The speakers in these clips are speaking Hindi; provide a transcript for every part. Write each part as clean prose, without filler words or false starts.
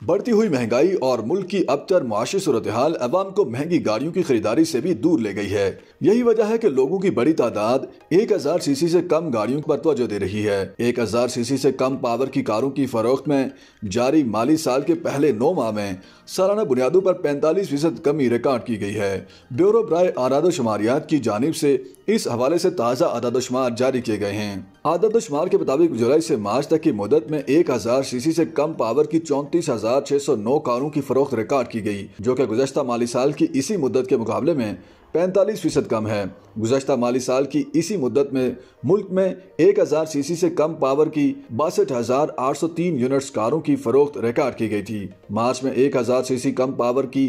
बढ़ती हुई महंगाई और मुल्क की अबतर मुआशी सूरत हाल अवाम को महंगी गाड़ियों की खरीदारी से भी दूर ले गई है। यही वजह है कि लोगों की बड़ी तादाद 1000 सीसी से कम गाड़ियों पर तवज्जो दे रही है। 1000 सीसी से कम पावर की कारों की फरोख्त में जारी माली साल के पहले 9 माह में सालाना बुनियादों पर 45% कमी रिकॉर्ड की गई है। ब्यूरो बराए आदादोशुमारियात की जानिब से इस हवाले से ताज़ा आदादोशुमार जारी किए गए हैं। आदादोशुमार के मुताबिक जुलाई से मार्च तक की मुद्दत में 1000 सीसी से कम पावर की 34,609 कारों की फरोख्त रिकॉर्ड की गई, जो कि गुज़श्ता माली साल की इसी मुद्दत के मुकाबले में 45% कम है। गुज़श्ता माली साल की इसी मुद्दत में मुल्क में 1000 सीसी से कम पावर की 62,803 यूनिट्स कारों की फरोख्त रिकॉर्ड की गई थी। मार्च में 1000 सीसी कम पावर की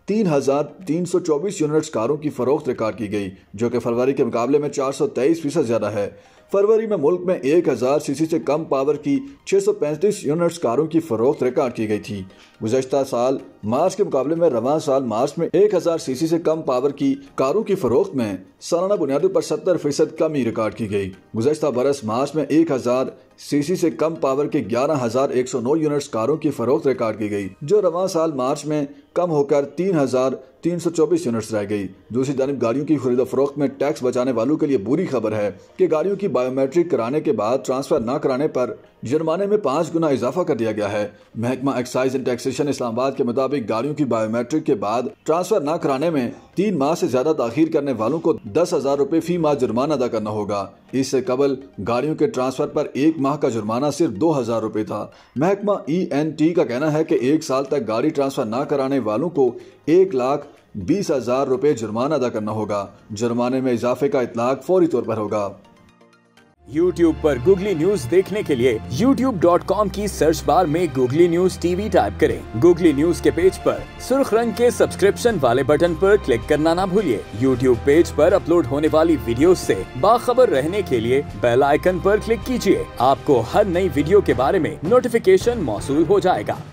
3,324 यूनिट्स कारों की फरोख्त रिकॉर्ड की गई, जो कि फरवरी के मुकाबले में 423% ज़्यादा है। फरवरी में मुल्क में 1000 सीसी से कम पावर की 635 यूनिट्स कारों की फरोख्त रिकॉर्ड की गई थी। गुज़श्ता साल मार्च के मुकाबले में रवां साल मार्च में 1000 सीसी से कम पावर की कारों की फरोख्त में सालाना बुनियादों पर 70% कमी रिकॉर्ड की गई। गुज़श्ता बरस मार्च में 1000 सीसी से कम पावर के 11,109 यूनिट्स कारों की फरोख्त रिकॉर्ड की गई, जो रवां साल मार्च में कम होकर 3,324 यूनिट्स रह गई। दूसरी जानिब गाड़ियों की खरीद फरोख्त में टैक्स बचाने वालों के लिए बुरी खबर है कि गाड़ियों की बायोमेट्रिक कराने के बाद ट्रांसफर न कराने पर जुर्माने में 5 गुना इजाफा कर दिया गया है। महकमा एक्साइज एंड टैक्सेशन इस्लामाबाद के मुताबिक गाड़ियों की बायोमेट्रिक के बाद ट्रांसफर न कराने में 3 माह से ज्यादा ताखीर करने वालों को 10,000 रुपए फी माह जुर्माना अदा करना होगा। इससे कबल गाड़ियों के ट्रांसफर पर 1 माह का जुर्माना सिर्फ 2,000 रुपए था। महकमा ENT का कहना है कि 1 साल तक गाड़ी ट्रांसफर न कराने वालों को 1,20,000 रुपए जुर्माना अदा करना होगा। जुर्माने में इजाफे का इतलाक फौरी तौर पर होगा। YouTube पर गूगली न्यूज देखने के लिए youtube.com की सर्च बार में गूगली न्यूज TV टाइप करें। गूगली न्यूज के पेज पर सुर्ख रंग के सब्सक्रिप्शन वाले बटन पर क्लिक करना ना भूलिए। YouTube पेज पर अपलोड होने वाली वीडियो से बाखबर रहने के लिए बेल आइकन पर क्लिक कीजिए। आपको हर नई वीडियो के बारे में नोटिफिकेशन मौसूल हो जाएगा।